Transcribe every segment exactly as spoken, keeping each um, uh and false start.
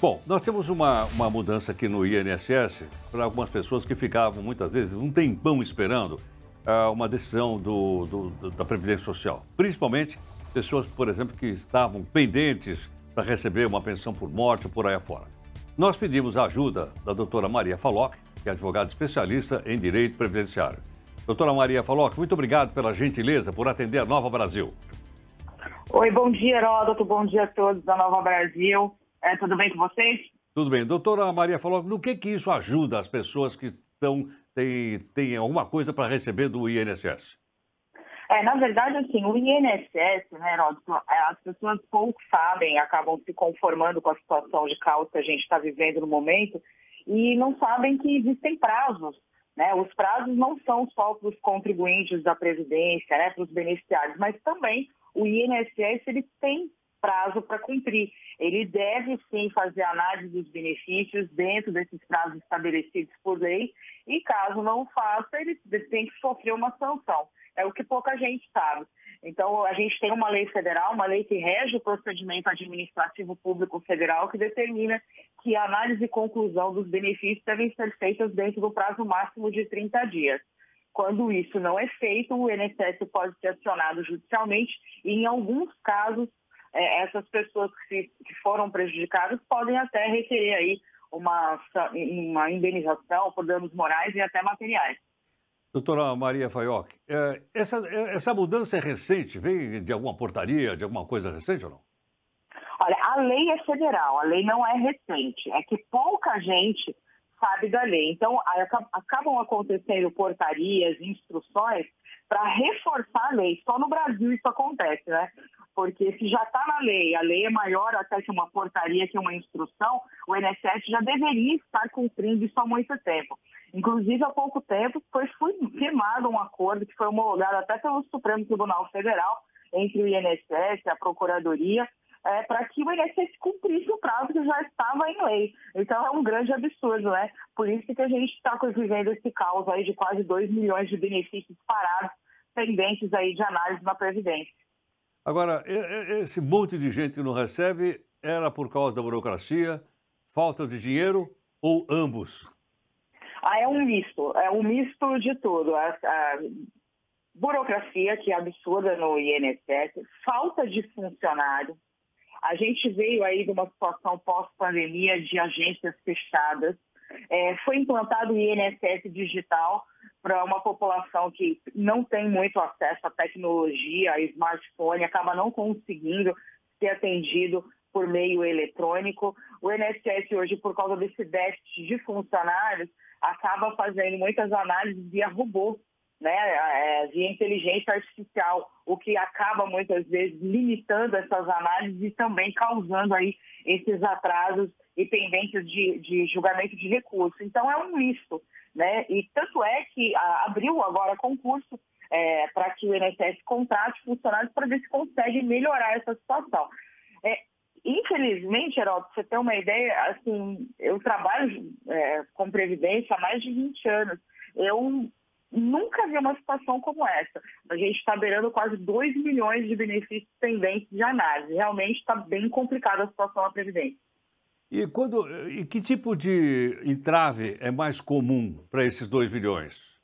Bom, nós temos uma, uma mudança aqui no I N S S para algumas pessoas que ficavam, muitas vezes, um tempão esperando ah, uma decisão do, do- do- da Previdência Social. Principalmente pessoas, por exemplo, que estavam pendentes para receber uma pensão por morte ou por aí afora. Nós pedimos a ajuda da doutora Maria Falocchi, que é advogada especialista em direito previdenciário. Doutora Maria Falocchi, muito obrigado pela gentileza por atender a Nova Brasil. Oi, bom dia, Heródoto. Bom dia a todos da Nova Brasil. É, tudo bem com vocês? Tudo bem. Doutora Maria Falocchi, no que que isso ajuda as pessoas que estão, têm, têm alguma coisa para receber do I N S S? É, na verdade, assim, o I N S S, né, Heródoto, é, as pessoas pouco sabem, acabam se conformando com a situação de caos que a gente está vivendo no momento e não sabem que existem prazos, né? Os prazos não são só para os contribuintes da Previdência, né, para os beneficiários, mas também o I N S S ele tem prazo para cumprir. Ele deve, sim, fazer análise dos benefícios dentro desses prazos estabelecidos por lei e, caso não faça, ele tem que sofrer uma sanção. É o que pouca gente sabe. Então, a gente tem uma lei federal, uma lei que rege o procedimento administrativo público federal, que determina que a análise e conclusão dos benefícios devem ser feitas dentro do prazo máximo de trinta dias. Quando isso não é feito, o I N S S pode ser acionado judicialmente e, em alguns casos, essas pessoas que, que foram prejudicadas podem até requerer aí uma, uma indenização por danos morais e até materiais. Doutora Maria Falocchi, eh, essa, eh, essa mudança é recente? Vem de alguma portaria, de alguma coisa recente ou não? Olha, a lei é federal, a lei não é recente. É que pouca gente sabe da lei. Então, acabam acontecendo portarias, instruções para reforçar a lei. Só no Brasil isso acontece, né? Porque se já está na lei, a lei é maior até que uma portaria, que uma instrução, o I N S S já deveria estar cumprindo isso há muito tempo. Inclusive, há pouco tempo, foi firmado um acordo que foi homologado até pelo Supremo Tribunal Federal entre o I N S S e a Procuradoria, é, para que o I N S S cumprisse o prazo que já estava em lei. Então, é um grande absurdo, né? Por isso que a gente está vivendo esse caos aí de quase dois milhões de benefícios parados, pendentes aí de análise na Previdência. Agora, esse monte de gente que não recebe era por causa da burocracia, falta de dinheiro ou ambos? Ah, é um misto, é um misto de tudo. A, a burocracia, que é absurda no I N S S, falta de funcionário. A gente veio aí de uma situação pós-pandemia de agências fechadas. É, foi implantado o I N S S digital para uma população que não tem muito acesso à tecnologia, a smartphone, acaba não conseguindo ser atendido por meio eletrônico. O I N S S hoje, por causa desse déficit de funcionários, acaba fazendo muitas análises via robô, né, é, via inteligência artificial, o que acaba muitas vezes limitando essas análises e também causando aí esses atrasos e pendências de, de julgamento de recurso. Então é um misto, né? E tanto é que a, abriu agora concurso é, para que o I N S S contrate funcionários para ver se consegue melhorar essa situação. É, infelizmente, Heródoto, você tem uma ideia, assim, eu trabalho é, com Previdência há mais de vinte anos. Eu nunca vi uma situação como essa. A gente está beirando quase dois milhões de benefícios pendentes de análise. Realmente está bem complicada a situação da Previdência. E, quando, e que tipo de entrave é mais comum para esses dois milhões?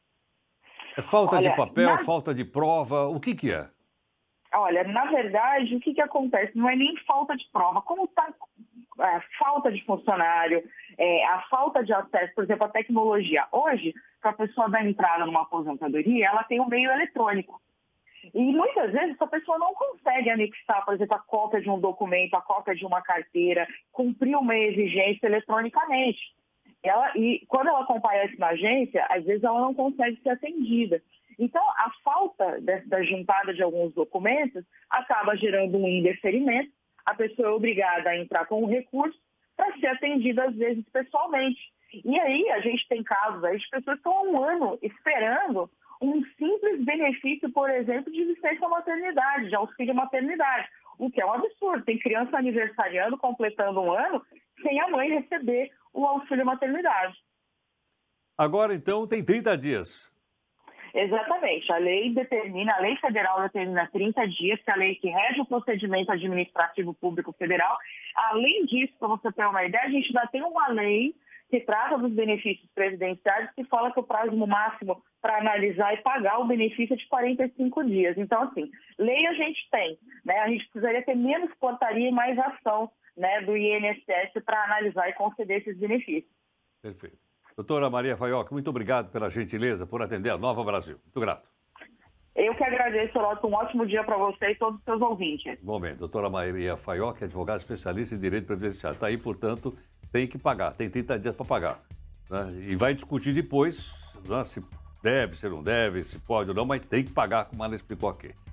É falta de Olha, papel, na, falta de prova, o que que é? olha, na verdade, o que, que acontece? Não é nem falta de prova. Como está a falta de funcionário, é, a falta de acesso, por exemplo, à tecnologia. Hoje, para a pessoa dar entrada numa aposentadoria, ela tem um meio eletrônico. E muitas vezes essa pessoa não consegue anexar, por exemplo, a cópia de um documento, a cópia de uma carteira, cumprir uma exigência eletronicamente. Ela, e quando ela comparece na agência, às vezes ela não consegue ser atendida. Então, a falta de, da juntada de alguns documentos acaba gerando um indeferimento. A pessoa é obrigada a entrar com um recurso para ser atendida, às vezes, pessoalmente. E aí a gente tem casos aí de pessoas que estão há um ano esperando um simples benefício, por exemplo, de licença maternidade, de auxílio maternidade, o que é um absurdo. Tem criança aniversariando, completando um ano, sem a mãe receber o auxílio maternidade. Agora, então, tem trinta dias. Exatamente. A lei determina, a lei federal determina trinta dias, que é a lei que rege o procedimento administrativo público federal. Além disso, para você ter uma ideia, a gente ainda tem uma lei que trata dos benefícios previdenciários, que fala que o prazo máximo para analisar e pagar o benefício é de quarenta e cinco dias. Então, assim, lei a gente tem, né? A gente precisaria ter menos portaria e mais ação, né, do I N S S para analisar e conceder esses benefícios. Perfeito. Doutora Maria Faioc, muito obrigado pela gentileza por atender a Nova Brasil. Muito grato. Eu que agradeço, Heródoto. Um ótimo dia para você e todos os seus ouvintes. Igualmente. Doutora Maria Faioc, advogada especialista em direito previdenciário. Está aí, portanto, tem que pagar. Tem trinta dias para pagar. Né? E vai discutir depois, né, se deve, se não deve, se pode ou não, mas tem que pagar, como ela explicou aqui.